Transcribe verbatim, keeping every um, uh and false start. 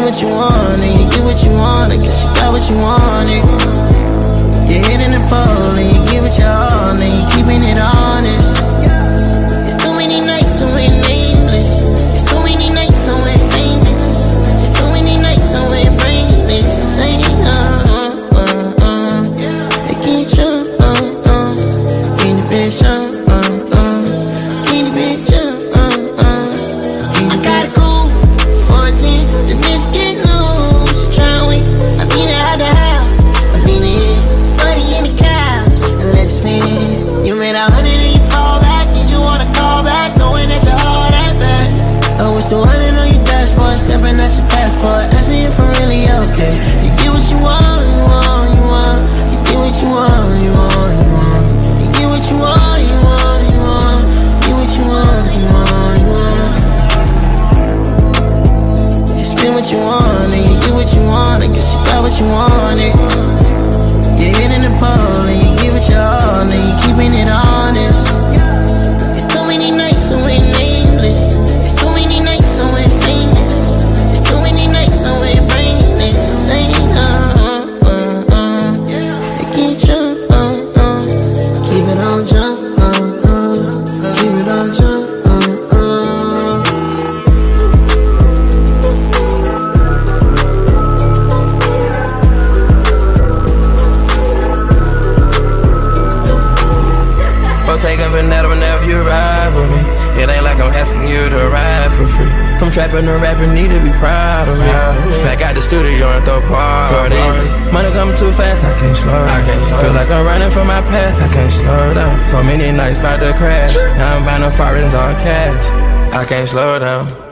what you want and you get what you want. I guess you got what you wanted. You're hitting the pole and you give it your all and you keeping it honest. It's too many nights so we're nameless. It's too many nights so we're famous. It's too many nights so we're brainless. Ain't uh, uh, uh, uh. They can't show, uh, uh. Can't the bitch show, uh, uh. Can't the bitch show, uh, uh. I got a cool fourteen, the bitch get loose. Tryna wait, I beat it out the house. I beat it, buddy in the couch, and let it spin. You made a hundred and you fall back. Did you wanna call back, knowing that you're all that bad? Oh, it's two hundred on your dashboard, stepping at your passport. Ask me if I'm really okay. You get what you want, you want, you want. You get what you want, you want, you want. You get what you want, you want, you want. You get what you want, you want, you want. You spend what you want and you get what you want. I guess you got what you wanted. You're hitting the pole and you give it your all and you keeping it honest. It's too many nights so we're nameless. It's too many nights so we're famous. It's too many nights so we're brainless. Ain't uh, uh, uh. They can't jump, uh, uh. Keep it on jump, uh, uh. Keep it on jump, uh, uh. But take a banana whenever you ride with me. It ain't like I'm asking you to ride for free. From trapping to rapping, need to be proud of me. Back out the studio and throw parties. Money coming too fast, I can't slow down. I can't slow. Feel like I'm running from my past, I can't slow down. So many nights about to crash. Now I'm buying the foreigns on cash. I can't slow down.